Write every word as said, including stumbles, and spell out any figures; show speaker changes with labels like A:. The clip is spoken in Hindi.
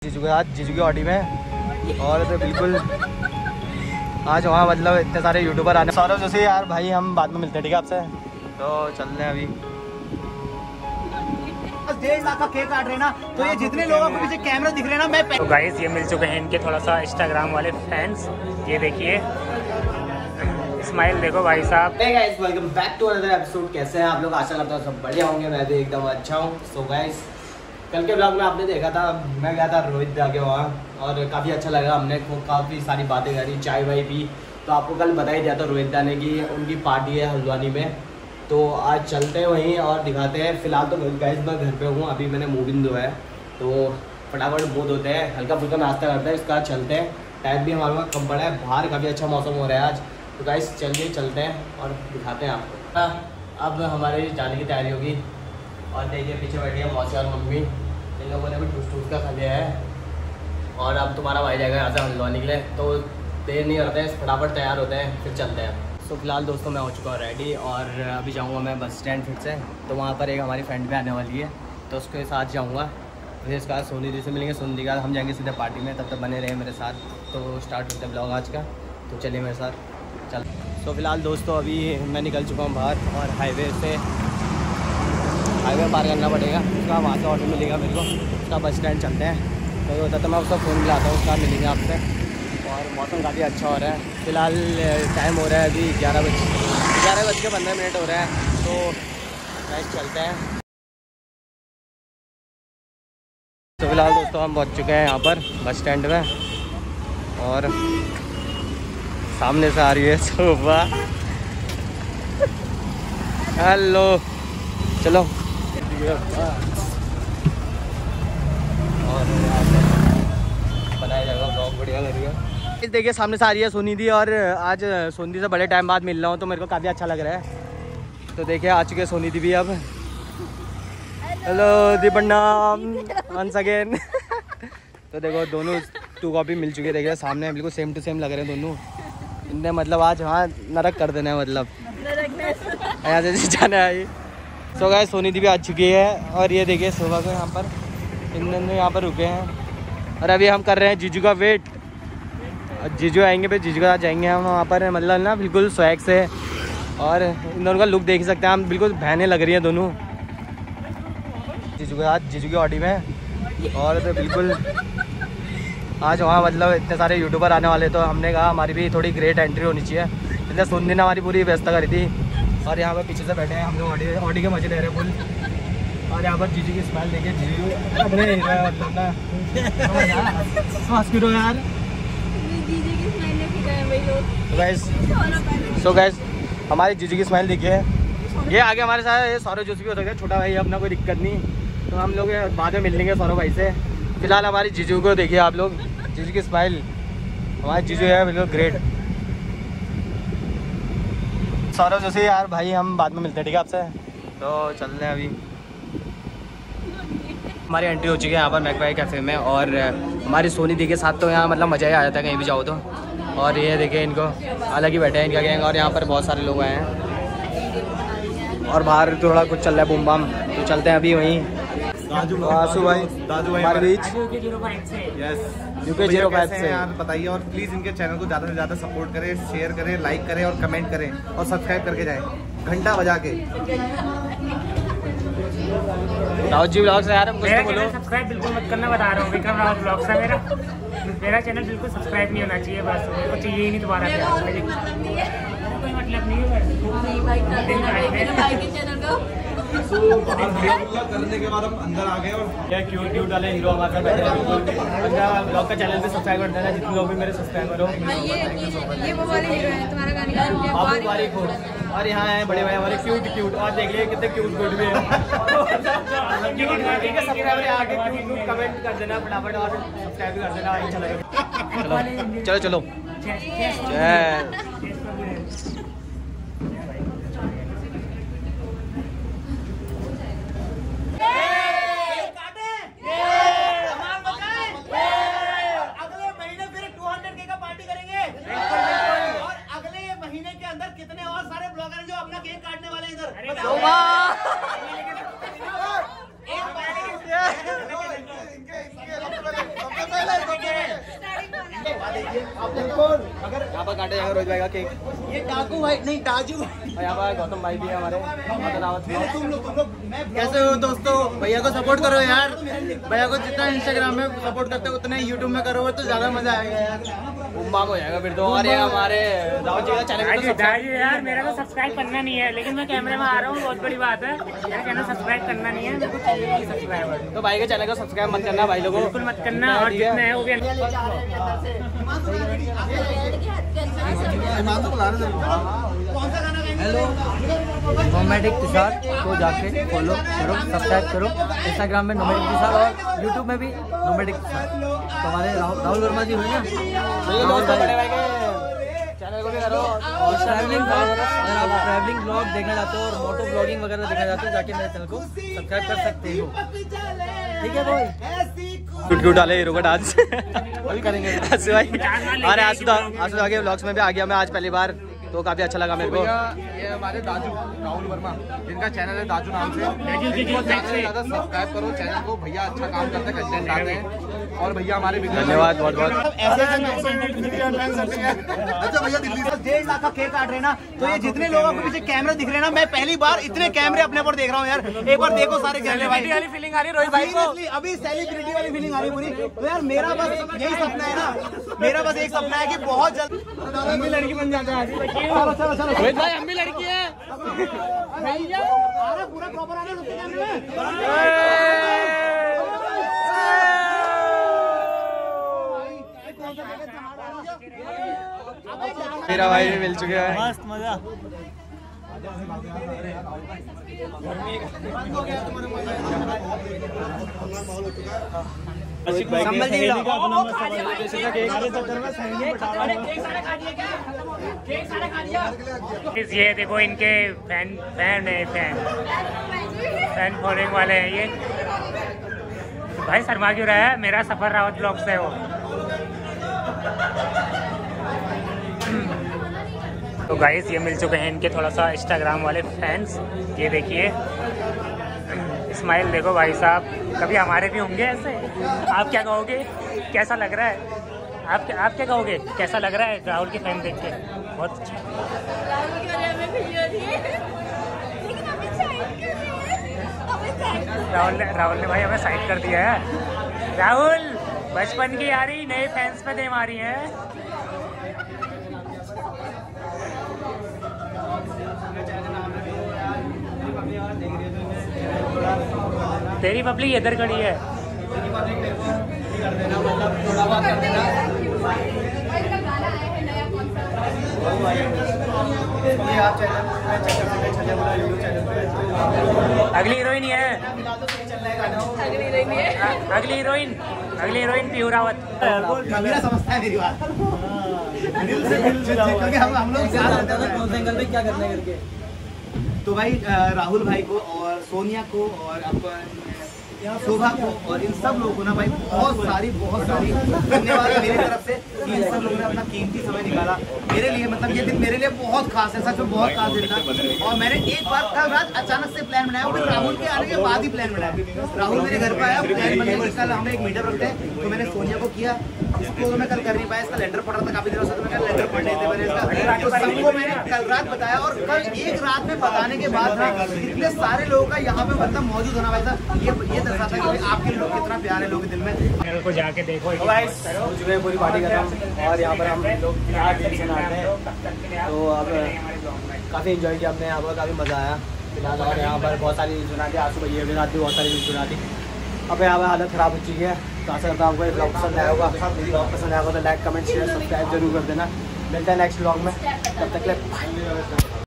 A: जीजू के साथ जीजू की ऑडी में। और तो बिल्कुल आज वहाँ मतलब इतने सारे यूट्यूबर आने। सौरभ जोशी यार भाई हम बाद में मिलते हैं ठीक है आपसे। तो चल रहे हैं अभी
B: डेढ़ लाख का केक काट रहे ना, तो ये जितने लोगों को पीछे कैमरा दिख रहे हैं ना, मैं
C: तो गाइस ये मिल चुके हैं इनके थोड़ा सा इंस्टाग्राम वाले फैंस। ये देखिए स्माइल देखो भाई साहब।
A: Hey guys welcome back to another episode. कैसे हैं आप लोग? आशा करता हूँ सब बढ़िया होंगे। मैं भी एकदम अच्छा हूँ। सो गाइस कल के ब्लॉग में आपने देखा था, मैं गया था रोहित जाके वहाँ, और काफ़ी अच्छा लगा। हमने काफ़ी सारी बातें करी, चाय वाय पी। तो आपको कल बता ही दिया था रोहित जाने की उनकी पार्टी है हल्द्वानी में। तो आज चलते हैं वहीं और दिखाते हैं। फिलहाल तो गाइस मैं घर पे हूँ, अभी मैंने मुँह भी धोया है, तो फटाफट मुँह धोते हैं, हल्का फुल्का नाश्ता करते हैं, इसके बाद चलते हैं। टाइम भी हमारे पास कम पड़ा है, बाहर काफ़ी अच्छा मौसम हो रहा है आज। तो गाइस चलिए चलते हैं और दिखाते हैं आपको। अब हमारे जाने की तैयारी होगी। और देखिए पीछे बैठी है मौसी और मम्मी, इन लोगों ने भी टूस टूस का खा लिया है। और अब तुम्हारा भाई जाएगा यहाँ से हल्द्वानी के लिए, तो देर नहीं करते हैं, फटाफट तैयार होते हैं फिर चलते हैं। तो फिलहाल दोस्तों मैं हो चुका हूँ रेडी, और अभी जाऊँगा मैं बस स्टैंड फिर से। तो वहाँ पर एक हमारी फ्रेंड भी आने वाली है, तो उसके साथ जाऊँगा। फिर इसके बाद सोनी दी से मिलेंगे, सोनी दी का हम जाएंगे सीधे पार्टी में। तब तक बने रहे मेरे साथ। तो स्टार्ट होते हैं ब्लॉग आज का, तो चलिए मेरे साथ चल। तो फिलहाल दोस्तों अभी मैं निकल चुका हूँ बाहर, और हाईवे से हाईवे पार करना पड़ेगा। उसका वहाँ से ऑटो मिलेगा मेरे को, उसका बस स्टैंड चलते हैं। तो होता तो मैं उसका फ़ोन मिलाता हूँ, उसका मिलेंगे आपसे। और मौसम काफ़ी अच्छा हो रहा है। फ़िलहाल टाइम हो रहा है अभी ग्यारह बज ग्यारह बज के पंद्रह मिनट हो रहा है। तो गाइस चलते हैं। तो फिलहाल दोस्तों हम पहुँच चुके हैं यहाँ पर बस स्टैंड में, और सामने से आ रही है शोभा। हेलो चलो। और बनाया जाएगा ब्लॉग बढ़िया लगेगा। देखिए सामने से आ रही है सोनी दी, और आज सोनी दी से बड़े टाइम बाद मिल रहा हूँ, तो मेरे को काफ़ी अच्छा लग रहा है। तो देखिए आ चुके हैं सोनी दी भी अब। हेलो दी प्रणाम वंस अगेन। तो देखो दोनों टू कॉपी मिल चुकी है, देखिए सामने बिल्कुल सेम टू सेम लग रहे हैं दोनों। इनने मतलब आज हाँ नरक कर देना है, मतलब यहाँ से जाना है। सो गाइस सोनी दी भी आ चुकी है, और ये देखिए शोभा को यहाँ पर इन यहाँ पर रुके हैं। और अभी हम कर रहे हैं जीजू का वेट। जीजू आएंगे फिर जीजू के साथ जाएंगे हम वहाँ पर, मतलब ना बिल्कुल स्वैग से। और इन दोनों का लुक देख ही सकते हैं हम, बिल्कुल बहनें लग रही हैं दोनों जीजू के साथ जीजू की ऑडी में। और तो बिल्कुल आज वहाँ मतलब इतने सारे यूट्यूबर आने वाले, तो हमने कहा हमारी भी थोड़ी ग्रेट एंट्री होनी चाहिए, इसलिए सुनने ने हमारी पूरी व्यवस्था करी थी। और यहाँ पर पीछे से बैठे हैं हम लोग, ऑडी ऑडी के मजे ले रहे हैं फुल। और यहाँ पर जीजू की स्माइल देखिए, जीजू अपने मतलब यार। तो गाइस सो गाइस हमारे जीजू की स्माइल देखिए। ये आगे हमारे साथ ये सौरभ जोशी भी हो सकता है, छोटा भाई, अपना कोई दिक्कत नहीं। तो हम लोग बाद में मिल लेंगे सौरभ भाई से। फिलहाल हमारी जीजू को देखिए आप लोग, जीजू की स्माइल। हमारे जीजू है बिल्कुल ग्रेट। सौरभ जोशी यार भाई हम बाद में मिलते हैं ठीक है आपसे। तो चल रहे हैं अभी। हमारी एंट्री हो चुकी है यहाँ पर मैकपाई कैफ़े में, और हमारी सोनी दी के साथ तो यहाँ मतलब मज़ा ही आ जाता है कहीं भी जाओ तो। और ये देखिए इनको अलग ही बैठे हैं इनका गैंग, और यहाँ पर बहुत सारे लोग आए हैं। और बाहर थोड़ा कुछ चल रहा है बूम बाम, तो चलते हैं अभी वहीं।
D: दादू
A: आसू भाई
D: दादू भाई
A: हमारे बीच
D: यस
A: यूके जीरो फाइव से
D: यार बताइए। और प्लीज़ इनके चैनल को ज़्यादा से ज़्यादा सपोर्ट करें, शेयर करें, लाइक करें और कमेंट करें, और सब्सक्राइब करके जाएं घंटा बजा के।
A: राहुल जी ब्लॉग से यार हम कुछ तो बोलो।
C: सब्सक्राइब बिल्कुल मत करना, बता रहा हूँ। विक्रम राहुल ब्लॉग से मेरा मेरा चैनल बिल्कुल सब्सक्राइब नहीं होना चाहिए, बस मेरे को चाहिए ही नहीं दोबारा। कोई मतलब नहीं है
D: करने के बाद हम अंदर आ गए, और
A: क्या क्यूट क्यूट वाले हीरो हमारे साथ बैठे हैं। ब्लॉग का चैनल पे सब्सक्राइब कर देना, जितने लोग भी मेरे सब्सक्राइब करो।
E: ये वो वाले हीरो हैं तुम्हारा गाने का।
A: बाबू बारीक हो। और यहाँ है बड़े भाई हमारे क्यूट क्यूट, और देख लिए कितने क्यूट क्यूट भी है। ठीक है सब्सक्राइबर आके क्यूट क्यूट कमेंट कर देना फटाफट, और सब्सक्राइब भी कर देना, अच्छा लगेगा। चलो चलो चलो।
B: कितने और सारे ब्लॉगर जो अपना केक काटने वाले इधर।
A: बिल्कुल। अगर यहाँ पर काटे जाएगा रोहित भाई का केक।
B: ये डाकू भाई नहीं डाजू
A: और यहाँ पर गौतम भाई भी है हमारे।
B: तुम लोग तुम लोग मैं
D: कैसे हो दोस्तों? भैया को सपोर्ट करो यार। भैया को जितना इंस्टाग्राम में सपोर्ट करते हो उतना यूट्यूब में करोगे तो ज्यादा मजा आएगा यार।
A: बुम्बाक हो जाएगा फिर तो। और ये हमारे राहुल जी का चैनल को
C: दाजू
A: सब्सक्राइब
C: दाजू यार मेरा तो सब्सक्राइब करना नहीं है, लेकिन मैं कैमरे में आ रहा हूँ, बहुत बड़ी बात है। मेरा चैनल सब्सक्राइब करना नहीं है, मेरे को चाहिए ही सब्सक्राइबर।
A: तो भाई के चैनल को सब्सक्राइब मत करना भाई लोगों।
C: बिल्कुल मत करना, और जितने हैं वो भी
B: नोमैडिक तुषार को जाके फॉलो करो, सब्सक्राइब करो। इंस्टाग्राम में नोमैडिक तुषार और यूट्यूब में भी नोमैडिक तुषार। तो हमारे राहुल राहुल वर्मा जी हुए ना,
A: तो ये दोस्तों बड़े भाई के चैनल को भी करो।
B: और ट्रैवलिंग ब्लॉग, अगर आप ट्रैवलिंग ब्लॉग देखना चाहते हो और मोटो ब्लॉगिंग वगैरह देखना चाहते हो, जाके मेरे चैनल को सब्सक्राइब कर सकते हो। ठीक है भाई।
A: क्यूट क्यूट वाले हीरो का डांस अभी करेंगे आसू भाई। अरे आसू आसू आगे व्लॉग्स में भी आ गया मैं आज पहली बार, तो काफी अच्छा लगा मेरे को।
D: ये हमारे दाजू राहुल वर्मा, जिनका चैनल है दाजू नाम से। इनको ज्यादा से ज्यादा सब्सक्राइब करो चैनल को। भैया अच्छा काम करते हैं, कंटेंट डालते हैं। और भैया हमारे
A: धन्यवाद बहुत बहुत।
D: अच्छा भैया दिल्ली से
B: डेढ़ लाख का केक काट रहे ना, तो ये जितने लोग आपको पीछे कैमरे दिख रहे हैं ना, मैं पहली बार इतने कैमरे अपने पर देख रहा हूँ यार। एक बार देखो सारे कैमरे भाई,
C: वाली फीलिंग आ रही है रोहित भाई को।
B: Seriously, अभी सेलिब्रिटी वाली फीलिंग आ रही है पूरी। तो यार मेरा बस यही सपना है ना, मेरा बस एक सपना है कि बहुत जल्द हम भी लड़की बन जाते हैं। चलो चलो चलो
A: रोहित भाई हम भी लड़की है।
B: भैया आ रहा पूरा प्रॉपर आ रहा है सबके कैमरे में।
A: मेरा भाई भी मिल चुके हैं।
B: मस्त मजा। संभल जी
C: ये देखो इनके फैन फैन है, फैन फैन फॉलोइंग वाले हैं ये। भाई शर्मा क्यों रहा है? मेरा सफर रावत ब्लॉग से हो। तो गाइस ये मिल चुके हैं इनके थोड़ा सा इंस्टाग्राम वाले फैंस। ये देखिए स्माइल देखो भाई साहब, कभी हमारे भी होंगे ऐसे। आप क्या कहोगे, कैसा लग रहा है? आप क्या आप क्या कहोगे, कैसा लग रहा है राहुल के फैन देख के? बहुत अच्छा। राहुल ने राहुल ने भाई हमें साइड कर दिया है। राहुल बचपन की यारी नए फैंस पे दे मारी है। तेरी पब्लिक इधर खड़ी है। अगली हीरोइन ही है, अगली हीरोइन अगली हीरोइन पीहू रावत।
B: मेरा समझता है मेरी बात दिल से दिल से, क्योंकि हम हम लोग कौन से एंगल में क्या करना है करके। तो भाई राहुल भाई को और सोनिया को और अपन शोभा को और इन सब लोगों को ना भाई बहुत सारी बहुत सारी धन्यवाद मेरी तरफ से कि इन सब लोगों ने अपना कीमती समय निकाला मेरे लिए। मतलब ये दिन मेरे लिए बहुत खास है, सच में बहुत खास दिन था। और मैंने एक बार कल रात अचानक से प्लान बनाया, फिर राहुल के आने के बाद ही प्लान बनाया। राहुल मेरे घर पर आया, प्लान बनाया कि कल हम एक मीटअप रखते हैं। तो मैंने सोनिया को किया, इसको तो मैं कल कर नहीं पाया, इसका लेटर पढ़ रहा था काफी दिनों से, तो मैं लेटर पढ़ लेते मैंने इसका। तो सबको मैंने कल रात बताया और कल एक रात में बताने के बाद इतने सारे लोगों का यहाँ पे मतलब मौजूद होना भाई था, ये ये दर्शाता है कि आपके लोग कितना प्यार है लोगों के दिल में।
C: चैनल को जाके देखो।
A: तो गाइस हो चुके हैं पूरी पार्टी खत्म और यहाँ पर हम लोग यहाँ दिल्ली से आते हैं। तो अब काफ़ी इन्जॉय किया हमने यहाँ पर, काफ़ी मज़ा आया फिलहाल। और यहाँ पर बहुत सारी सुना थी, आंसू भैया के साथ भी बहुत सारी सुना थी। अब यहाँ पर हालत ख़राब हो चुकी है। तो आशा करता हूँ आपको ब्लॉग पसंद आया होगा। ब्लॉग पसंद आया होगा तो लाइक कमेंट शेयर सब्सक्राइब जरूर कर देना। मिलता है नेक्स्ट ब्लॉग में, तब तक के लिए बाय।